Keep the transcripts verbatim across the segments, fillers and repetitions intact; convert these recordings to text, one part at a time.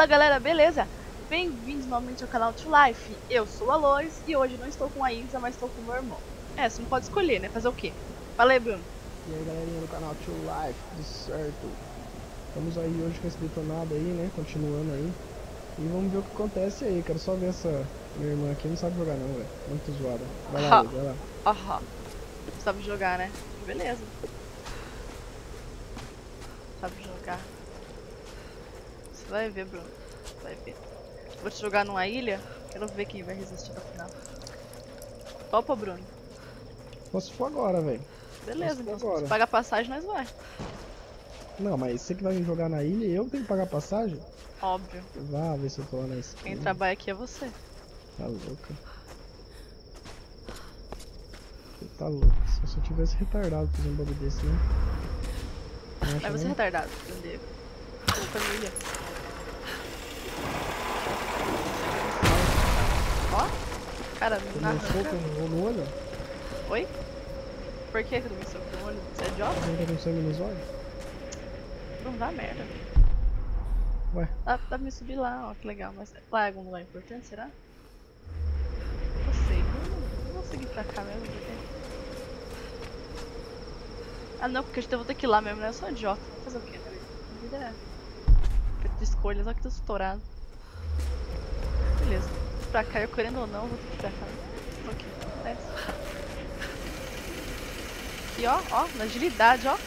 Fala galera, beleza? Bem-vindos novamente ao canal To Life. Eu sou a Lois e hoje não estou com a Isa, mas estou com o meu irmão. É, você não pode escolher, né? Fazer o quê? Fala aí, Bruno. E aí galerinha do canal To Life, tudo certo? Estamos aí hoje com esse detonado aí, né? Continuando aí. E vamos ver o que acontece aí. Quero só ver essa minha irmã aqui, não sabe jogar não, velho. Muito zoada. Vai lá, Luiz, vai lá. Aham. Sabe jogar, né? Beleza. Sabe jogar. Você vai ver, Bruno. Você vai ver. Vou te jogar numa ilha. Quero ver quem vai resistir até o final. Topa, Bruno? Só se for agora, velho. Beleza, então. Agora. Se pagar passagem, nós vai. Não, mas você que vai me jogar na ilha e eu tenho que pagar passagem? Óbvio. Vá ver se eu tô lá na esquina. Quem trabalha aqui é você. Tá louca. Você tá louca. Se eu só tivesse retardado fazer um bagulho desse, né? Não Mas você é retardado, entendeu? Sua família. Ó, cara, Tomou nada. um soco no, no olho? Oi? Por que que eu tomei soco no olho? Você é idiota? Alguém tá com sangue nos olhos? Não dá merda. Ué? Dá, dá pra me subir lá, ó, que legal. Mas lá é algum lugar importante, será? Não sei, não, não vou seguir pra cá mesmo. Porque... Ah não, porque eu vou ter que ir lá mesmo, né? Eu sou um idiota. Vou fazer o quê, né? A vida é feita de escolhas, olha que tô estourado. Beleza. Pra cá, eu querendo ou não, vou ter que ir pra cá. Tô aqui, desce. E ó, ó, na agilidade, ó.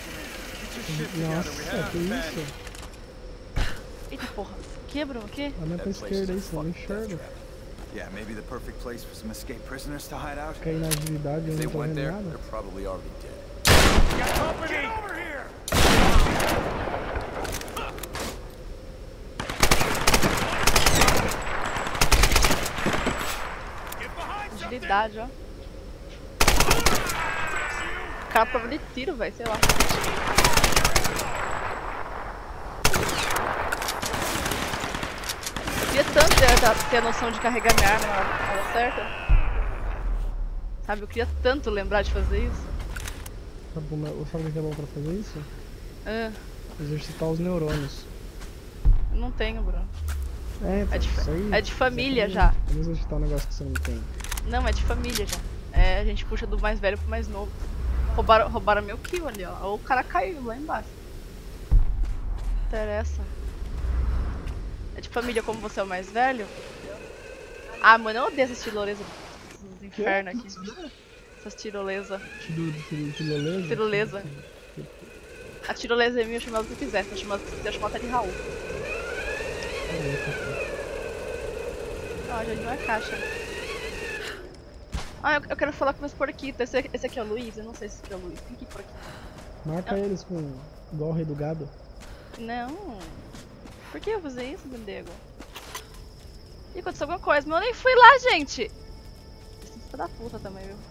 Nossa, que isso? Eita porra. Que, Bruno? Que? Olha pra esquerda aí, você não enxerga. Yeah, maybe the perfect place for some escaped prisoners to hide out. Cair na agilidade e eu If they não tô went vendo there, nada. they're probably already dead. Got company! Get over here! Agilidade, ó. O cara prova de tiro, velho, sei lá. Eu queria tanto ter, ter a noção de carregar minha arma na hora certa. Sabe, eu queria tanto lembrar de fazer isso. Sabe o que é bom pra fazer isso? Ah, Exercitar os neurônios. eu não tenho, Bruno. É, então, É de, isso aí, é de família exatamente. já. Vamos exercitar um negócio que você não tem. Não, é de família já. É, a gente puxa do mais velho pro mais novo. Roubaram, roubaram meu kill ali, ó. Ou o cara caiu lá embaixo. Não interessa. É de família, como você é o mais velho. Ah, mano, eu odeio essas tirolesas. Esses infernos aqui. Essas tirolesas. Tirolesa? Tirolesa. A tirolesa é minha, eu chamo ela do que quiser. Se eu chamar, se eu chamar ela de Raul. Ó, já deu uma caixa. Ah, eu, eu quero falar com meus porquitos. Esse, esse aqui é o Luiz? Eu não sei se esse aqui é o Luiz. Tem que ir por aqui. Marca eles com igual o rei do gado. Não. Por que eu fazer isso, Bendego? Ih, aconteceu alguma coisa, mas eu nem fui lá, gente! Esse filho da puta também, viu?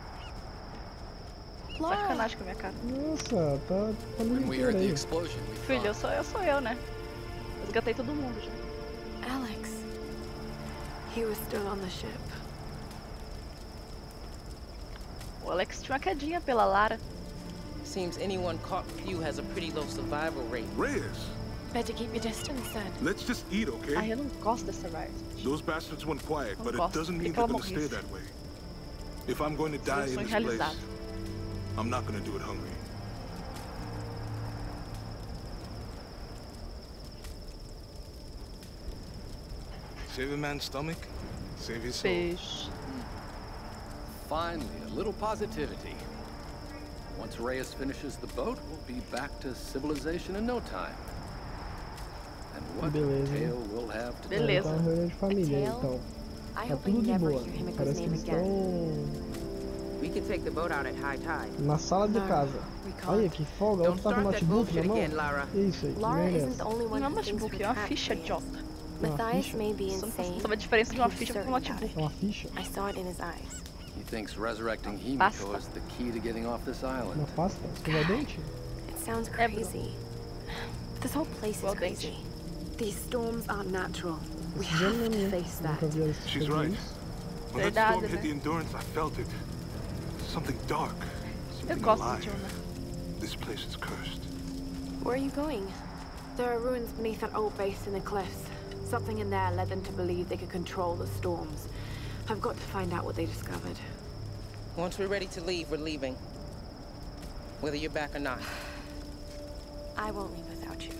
Sacanagem com a minha cara. Nossa, tá falando When we inteiro heard the aí. explosion, we Filho, eu thought, sou eu, sou eu, né? Resgatei todo mundo já. Alex. He was still on the ship. O Alex tinha uma quedinha pela Lara. Seems anyone caught with you has a pretty low survival rate. Reyes, Better keep your distance then. let's just eat, okay? Ai, eu não gosto dessa Riot. Those bastards went quiet, Não but it gosto. doesn't Queria mean que ela they're gonna stay morresse. that way. If I'm going to Seu die in sonho this place, realizado. I'm not gonna do it hungry. Save a man's stomach, save his soul. Peixe. Finally, a little positivity. Once Reyes finishes the boat, we'll be back to civilization in no time. And what a Beleza. tale we'll have to tell. Beleza. Tá uma reunião de família, Tale? então. I Tá hope I tudo de never boa. hear him echo Parece his que name eles again. estão we can take the boat out at high tide. na sala de No, casa. we Olha can't. que folga, Don't outro tá com o start that notebook na bullshit mão. again, Lara. Que isso aí? que Laura merda é isn't essa? the only one Não é um who thinks notebook, we é uma trapped ficha here. idiota. Uma Matthias ficha? may be Só não insane, sabe a diferença de uma but he's ficha com um certain about notebook. it. É uma ficha? I saw it in his eyes. He thinks resurrecting Pasta. Himiko is the key to getting off this Uma island. pasta? Escovar dente? It sounds É, Bruno. crazy. This whole place Well, is crazy. These storms aren't natural. We Esse gênio have não to é face that. Nunca vi eles She's fazer right. isso. When that Verdade, storm hit né? the Endurance, I felt it. Something dark, Eu something gosto do alive. Jonah. This place is cursed. Where are you going? There are ruins beneath that old base in the cliffs. Something in there led them to believe they could control the storms. I've got to find out what they discovered. Once we're ready to leave, we're leaving. Whether you're back or not. I won't leave without you.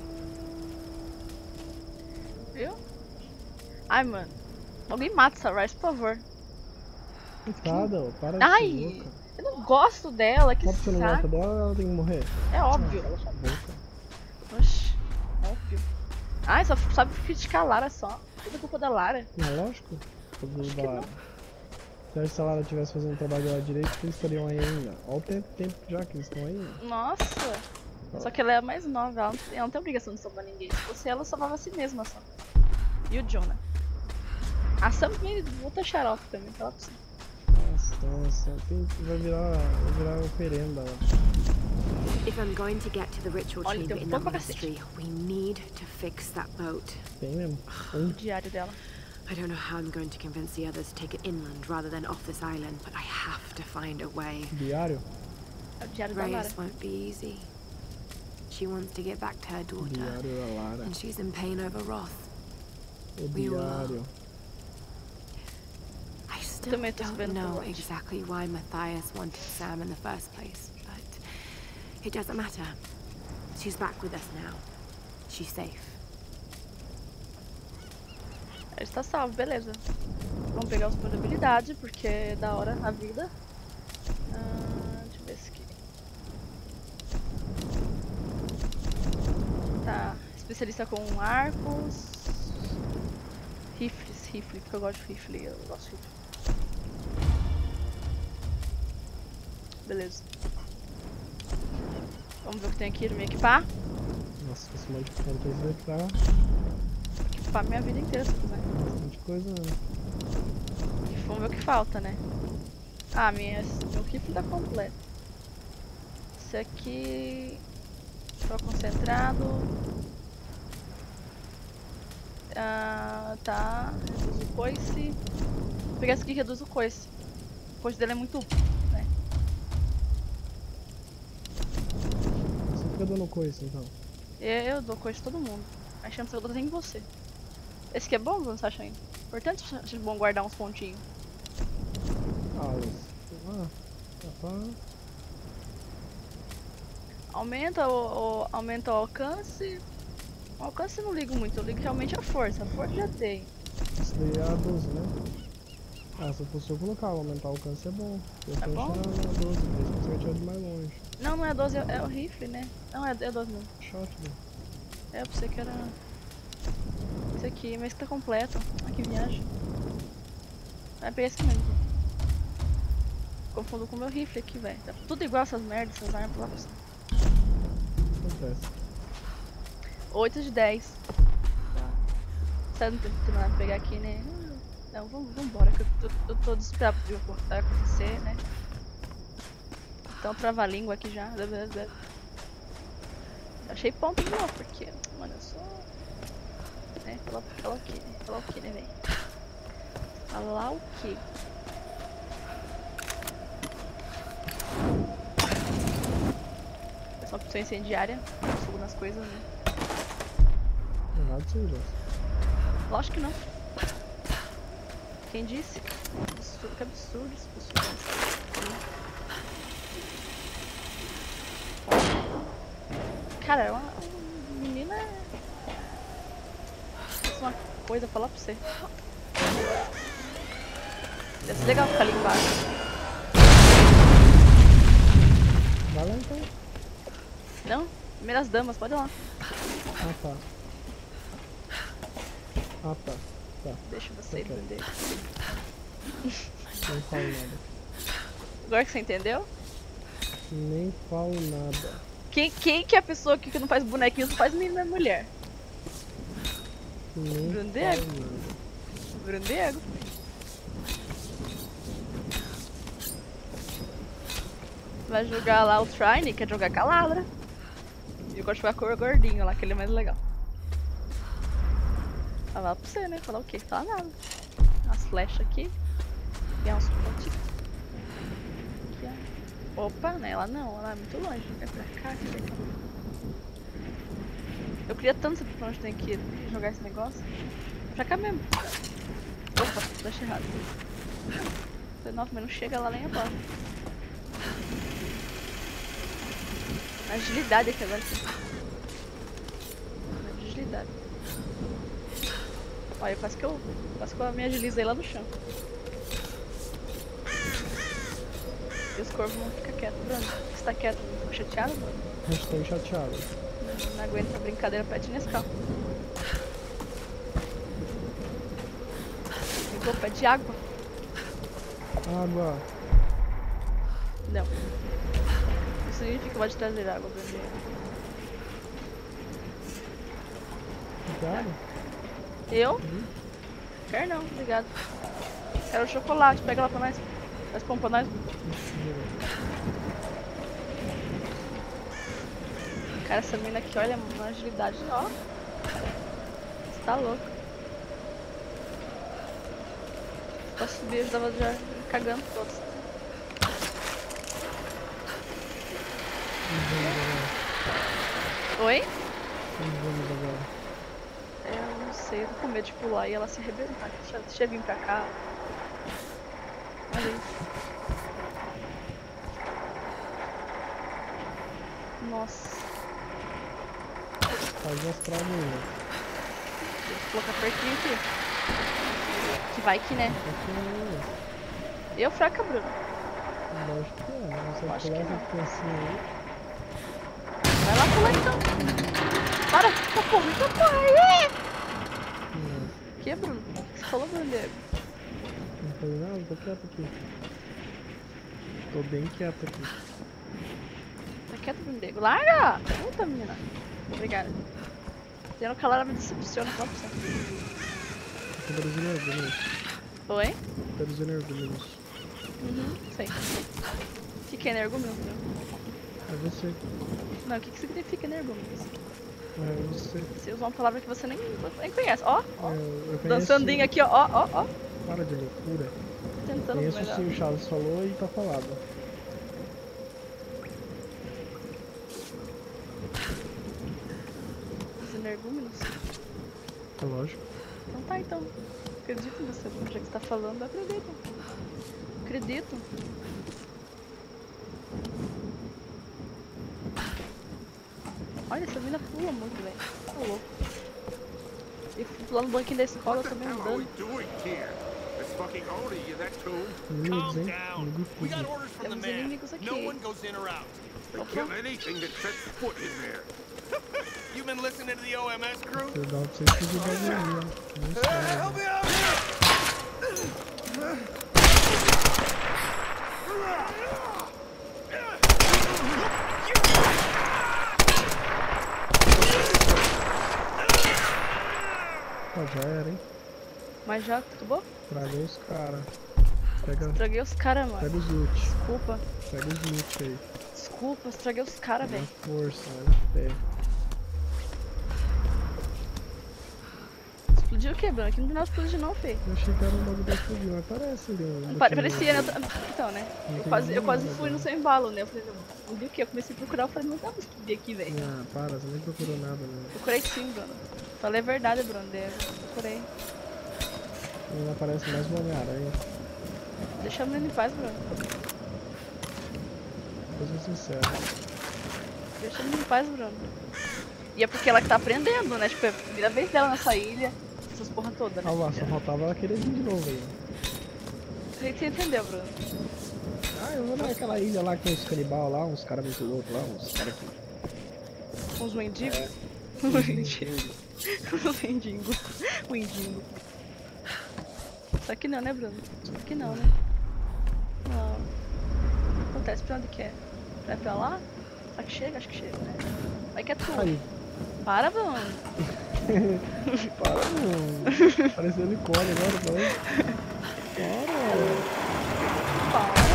Viu? Ai, mano. Alguém mata essa Rice, por favor. Coitada, ó, para de Ai, ser louca. eu não gosto dela, que Só porque você não gosta saco. dela, ela tem que morrer. É óbvio. Cala sua boca. Oxi, óbvio. Ai, só sabe criticar a Lara só. Tudo culpa da Lara. Não, lógico. Tudo da Lara. Se a Lara estivesse fazendo o trabalho dela direito, eles estariam aí ainda. Olha o tempo, tempo já que eles estão aí. Nossa. Só que ela é a mais nova, ela não, tem, ela não tem obrigação de salvar ninguém. Se fosse ela, salvava a si mesma só. E o Jonah. A Sam veio outra xarope também, fala pra você. Nossa, nossa. Tem, vai virar, vai virar operenda lá. If I'm going to get to the ritual Olha, chamber tem in um that pouco pra cacete. monastery, we need to fix that boat. Tem mesmo. O Um. diário dela. I don't know how I'm going to convince the others to take it inland rather than off this island, but I have to find a way. Diário? É o diário da Lara. Reyes won't be easy. She wants to get back to her daughter, Diário da Lara. and she's in pain over Roth. O We will- diário. I still Também tô don't esperando know por Roth. exactly why Matthias wanted Sam in the first place, but it doesn't matter. She's back with us now. She's safe. Ela está salvo, beleza. Vamos pegar os pontos de habilidade, porque é da hora a vida. Ah, deixa eu ver esse aqui. Tá, especialista com arcos. Rifles, rifle, porque eu gosto de rifle, eu gosto de rifle. Beleza. Vamos ver o que tem aqui pra me equipar. Nossa, esse monte de ponto aí vai pra Equipar minha vida inteira se eu quiser. bastante coisa, né? Vamos ver o que falta, né? Ah, minha, meu rifle tá completo. Esse aqui... Tô concentrado. Ah, tá. Reduz o coice. Vou pegar esse aqui que reduz o coice. O coice dele é muito... né? Você fica dando coisa, então. Eu, eu dou coice pra todo mundo. A chance que eu dou em você. Esse aqui é bom, você acha ainda? Importante, acho bom guardar uns pontinhos. Ah, Luz. Ah, tá pra... Aumenta o, o- aumenta o alcance. O alcance eu não ligo muito, eu ligo realmente a força. A força já tem. Isso daí é a doze, né? Ah, se eu fosse eu colocar, aumentar o alcance é bom. Eu É tô bom? atirando na doze, porque você consegue atirar de mais longe. Não, não é doze, é, é o rifle, né? Não, é, é doze mesmo. Shotgun. É, eu pensei que era... Esse aqui, mas que tá completo. Ah, que viagem. Vai pegar esse aqui mesmo. Confundo com o meu rifle aqui, velho. Tá tudo igual essas merdas, essas armas lá pra você. Acontece. oito de dez. Tá. Você não tem nada pra pegar aqui, né? Não, vamos, vambora, que eu tô, eu tô desesperado pra ver o que vai acontecer, né? Então trava a língua aqui já. Achei ponto de novo, porque, mano, eu sou... Né? Falar, falar o que, né? Falar o que, né, velho? Falar o que? É só opção incendiária, fogo nas coisas, né? Errado seja. Lógico que não. Quem disse? Absurdo, que absurdo esse pessoal. Cara, é uma, uma menina. Isso é uma coisa pra falar pra você. Deve ser legal ficar ali embaixo. Vai lá então. Não? Primeiras damas, pode ir lá. Ah, tá. Ah, tá. Tá. Deixa você Ok. entender. Nem falo nada. Agora que você entendeu? Nem falo nada. Quem, quem que é a pessoa aqui que não faz bonequinho, só faz menina e mulher? Nem Bruno falo Diego? nada. Bruno Diego? Vai jogar lá o Trine, quer jogar com a Ladra. E eu gosto de jogar com o gordinho lá, que ele é mais legal. Falar pra você, né? Falar o quê? Falar nada. Umas flechas aqui. Ganhar uns pontinhos. Aqui, ó. Opa, né? Ela não, ela é muito longe. É pra cá, que legal. Eu queria tanto saber pra onde tem que jogar esse negócio. Pra cá mesmo. Opa, deixa errado. Nossa, mas não chega lá nem a bola. Agilidade aqui agora. Agilidade. Olha, quase que eu. Quase que eu me agilizei lá no chão. E os corvos não ficam quietos, Bruno. Você tá quieto? Não ficou chateado, Bruno? Eu estou chateado. Não, não aguento a brincadeira, pede Nescau. Pegou, pede água. Água. Não. Isso significa que pode trazer água pra mim. Obrigado. Eu? Uhum. Quero não, obrigado. Quero chocolate, pega lá pra nós. Faz pão pra nós. Cara, essa mina aqui, olha, uma agilidade, ó. Você tá louco. Pra subir, eu tava já cagando todos. Oi? Onde vamos agora? Eu não sei, eu tô com medo de pular e ela se arrebentar. Deixa, deixa eu vir pra cá. Olha aí. Nossa. Faz as travas aí. Deixa eu colocar pertinho aqui. Que vai que, né? Eu fraca, Bruno. Lógico que é. Você vai Acho pular que não. essa criancinha aí. Vai lá pular então. Para! Tá porra, tá porra aí! Não, Que, Bruno? O que você falou, Bruno? não falei nada, tô quieto aqui. Tô bem quieto aqui. Tá quieto, Bruno? Larga! Puta, menina. Obrigada. Tendo calar, ela me decepciona, fala pra você. Tô brasileiro, beleza. Oi? Brasileiro, beleza. Uhum, sei. O que, que é energúmeno? É você. Não, o que, que significa energúmeno? É você. Você usa uma palavra que você nem, nem conhece. Ó, ó. É, eu conheço... Dançandinho aqui, ó, ó, ó, ó. Para de loucura. Tentando Conheço melhor. sim, o Charles falou e tá falado. Os energúmenos? É lógico. Então tá, então. Acredito em você, Bruno. Já que você tá falando, eu acredito. Acredito. Olha, essa mina pula muito, velho. Tá louco. E lá no banquinho da escola eu também andando. Inimigos, hein? Inimigos fugindo. Temos inimigos aqui. Opa. You been listening to the O M S crew? Eu dava pra vocês fugir da minha, ó. Não sei, Help né? me out here! Ó, já era, hein? Mas já, tudo bom? Tragou os caras. Pega, Estraguei os caras, mano. pega os loot. Desculpa. Pega os loot aí. Desculpa, estraguei os caras, Na velho. força, né? Pé. Explodiu o que, Bruno? Aqui não tem nada explodido não, Fê. Eu achei que era um bagulho da explodir, mas parece ali. Um Pare- pouquinho. Parecia, né? Então, né? Não Eu tem quase, eu quase nada, fui no né? seu embalo, né? Eu falei, não, não vi o que? Eu comecei a procurar, eu falei, não dá pra explodir aqui, velho. Ah, para, você nem procurou nada, né? Procurei sim, Bruno. Falei a verdade, Bruno. Eu procurei. Não aparece mais uma Homem-Aranha. Deixa a menina em paz, Bruno. Vou ser sincero. Deixa a menina em paz, Bruno. E é porque ela que tá aprendendo, né? Tipo, é a primeira vez dela nessa ilha. Essas porra toda, né? Ah lá, só faltava ela querer vir de novo aí. A gente entendeu, Bruno. Ah, eu vou naquela ilha lá que tem uns canibal lá, uns caras muito loucos lá, uns caras que... Uns mendigos. É. Uns mendigos. Uns mendigos. Mendigo. Só que não, né, Bruno? Só que não, né? Não. Acontece pra onde que é? Vai pra lá? Será que chega? Acho que chega, né? Vai que é tu. Aí. Para, Bruno. Para, mano. Pareceu unicórnio agora, vai. Para. Para.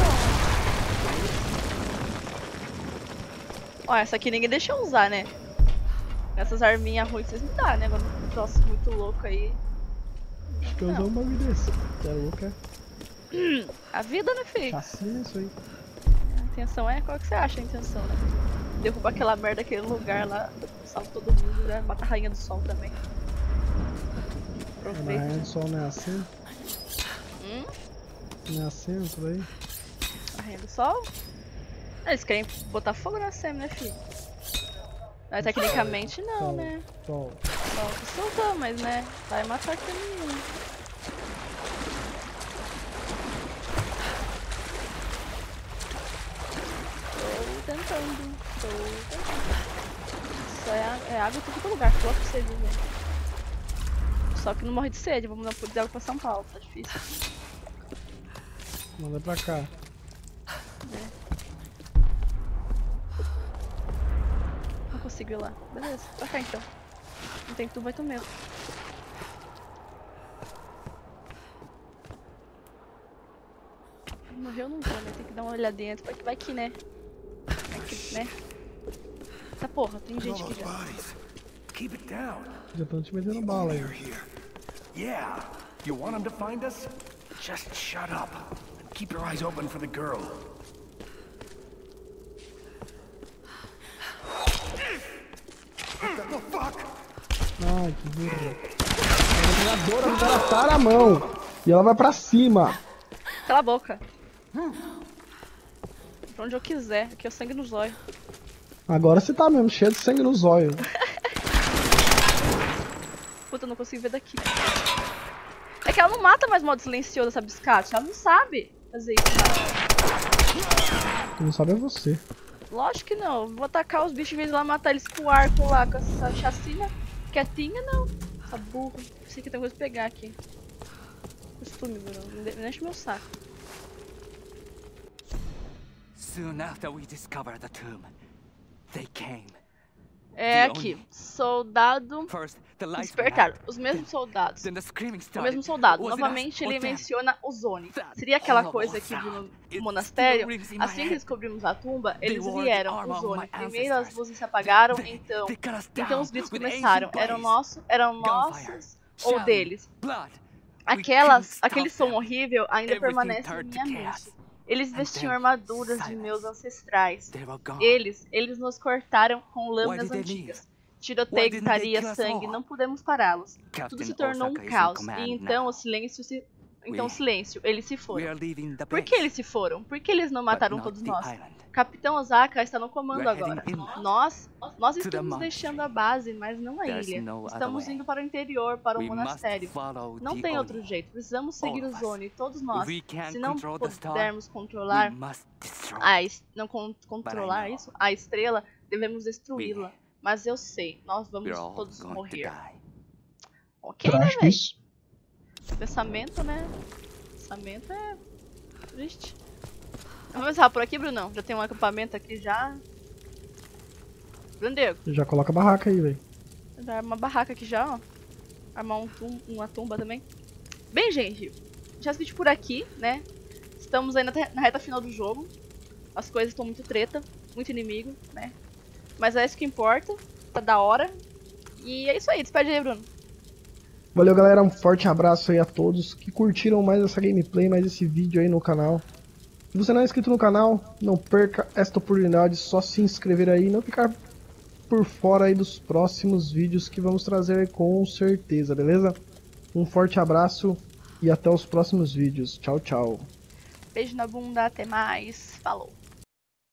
Ó, essa aqui ninguém deixa eu usar, né? Essas arminhas ruins vocês me dão, né? Agora um troço muito louco aí. Acho que eu usar um bagulho desse. Que é louco, é. A vida, né, filho? Chacina isso aí. A intenção é? Qual que você acha a intenção, né? derruba aquela merda, aquele lugar lá, salva todo mundo, né? Mata a rainha do sol também. A Aproveita. rainha do sol não é assim? Hum? Não é assim isso daí? A rainha do sol? Ah, eles querem botar fogo na Sam, né, filho? Mas tecnicamente não, Sol, né? sol. Sol que soltou, mas né, vai matar aquele menino. Tô tentando, tô tentando. Só é, a- é água em todo lugar, coloca pra você, viu, velho? Só que não morre de sede, vamos dar um pouco de água pra São Paulo, tá difícil. Manda pra cá. Não consigo ir lá. Beleza, pra cá então. Não tem tudo, vai tu mesmo. Morreu não vou, né? Tem que dar uma olhadinha antes, vai que vai que, né? Vai que, né? Essa porra, tem gente aqui já. Bodies. Keep it down. Já estão te metendo bala aí. They're here. Yeah. You want them to find us? Just shut up. And keep your eyes open for the girl. What the fuck? Ai, que burra. A metralhadora do cara tá na mão. E ela vai pra cima. Cala a boca. Pra onde eu quiser, aqui é o sangue nos olhos. Agora você tá mesmo, cheio de sangue nos olhos. Puta, eu não consigo ver daqui. É que ela não mata mais modo silencioso essa biscate, ela não sabe fazer isso. Quem não sabe é você. Lógico que não, vou atacar os bichos em vez de lá matar eles com o arco lá, com essa chacina quietinha, não. Essa burra, sei que tem coisa pra pegar aqui. Costume, Bruno, não de- não enche meu saco. Soon after we discovered the tomb, they came. É aqui, soldado First, the lights went despertaram, out. os mesmos soldados. Then the screaming O started. mesmo soldado, Was it us novamente or ele them? menciona o Zone. That Seria aquela horrible coisa aqui sound. no It monastério, still rings in my assim que head. descobrimos a tumba, They eles wore the vieram, armor o of Zone. my Primeiro as ancestors. luzes se apagaram, They- então... they cut us Então down os gritos with começaram, ancient eram blaze, nossos, eram gunfire, nossos ou shouting, deles. blood. We Aquelas, couldn't aquele stop som them. horrível ainda Everything permanece em turned minha to mente. chaos. Eles And vestiam then armaduras de silence. meus ancestrais. They were gone. Eles, eles nos cortaram com lâminas did they antigas. leave? Tiroteio, Why didn't they gritaria, kill us sangue, all? não podemos pará-los. Tudo Captain se tornou um Osaka is in caos. command E então now. o silêncio se... Então We- silêncio, eles se We foram. are leaving the Por base, que eles se foram? Por que eles não but mataram not todos the nós? island. Capitão Osaka está no comando We're agora. heading inland. Nós, nós To the estamos monastery. deixando a base, mas não a There's ilha. no other Estamos way. indo para o interior, para o We must monastério. follow Não the tem Oni. outro jeito. Precisamos seguir All o of us. Zone, todos nós. We can't Se não control the star, pudermos We controlar must destroy. a es- não con- controlar know. isso, a estrela, devemos destruí-la. We- Mas eu sei, nós vamos We're all todos going to morrer. die. Ok, né, Trágico velho? isso. Pensamento, né? Pensamento é triste. Vamos começar por aqui, Brunão. Já tem um acampamento aqui já. Brandego, Já coloca a barraca aí, velho. dar uma barraca aqui já, ó. Armar um tum- uma tumba também. Bem, gente, já vídeo por aqui, né? Estamos aí na, te- na reta final do jogo. As coisas estão muito treta, muito inimigo, né? Mas é isso que importa. Tá da hora. E é isso aí, despede aí, Bruno. Valeu, galera. Um forte abraço aí a todos que curtiram mais essa gameplay, mais esse vídeo aí no canal. Se você não é inscrito no canal, não perca esta oportunidade. Só se inscrever aí e não ficar por fora aí dos próximos vídeos que vamos trazer aí com certeza, beleza? Um forte abraço e até os próximos vídeos. Tchau, tchau. Beijo na bunda, até mais. Falou.